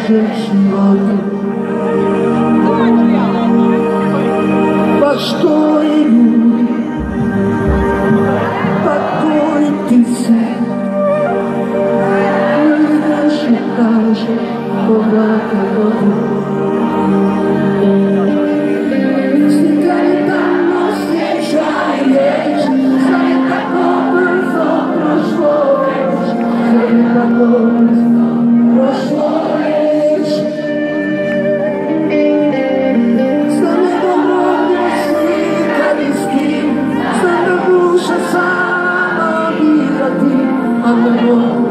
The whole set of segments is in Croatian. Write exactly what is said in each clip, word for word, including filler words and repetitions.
životu. Pa što i ljudi, pa koji ti se ideš i kažeš povrata dobu. Slikaj tamo osjećaj već, zar je tako brzo prošlo već, zar je tako brzo prošlo već. Znam je dobro gdje si, kad i s kim, znam da duša sama bira ti, a ne mogu.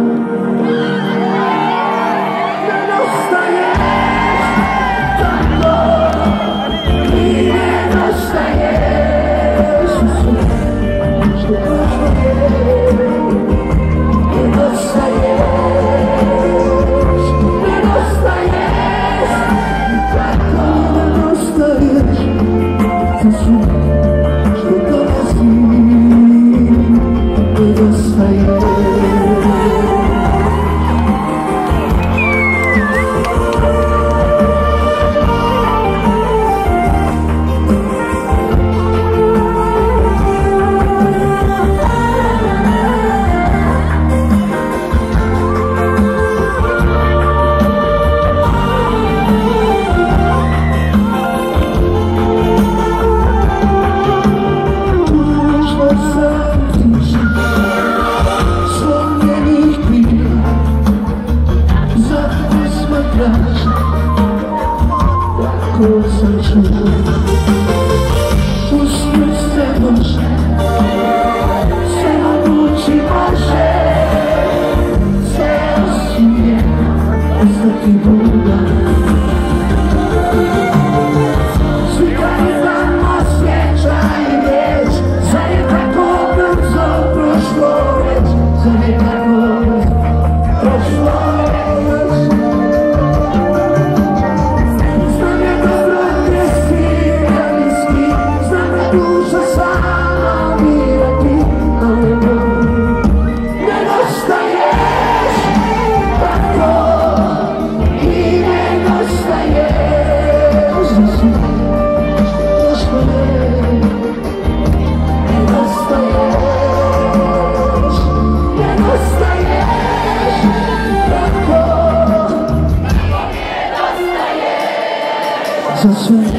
Usnuj se Bože, samo buči Bože, ceo svijet ostati Boga. Slikaj tamo osjećaj već, zar je tako brzo prošlo već, zar je tako brzo prošlo već. So sweet.